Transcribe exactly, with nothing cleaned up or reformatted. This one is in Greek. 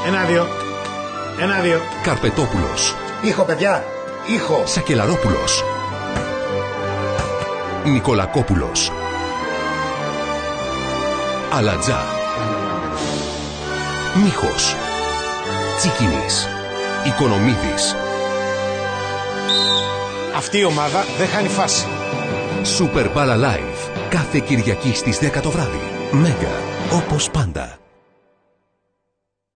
Ένα-δύο. Ένα-δύο. Καρπετόπουλος. Ήχο, παιδιά. Ήχο. Σακελαρόπουλος. Νικολακόπουλος. Αλατζά. Μίχος. Τσίκινης. Οικονομίδης. Αυτή η ομάδα δεν χάνει φάση. Super Balla Live. Κάθε Κυριακή στις δέκα το βράδυ. Μέγα. Όπως πάντα.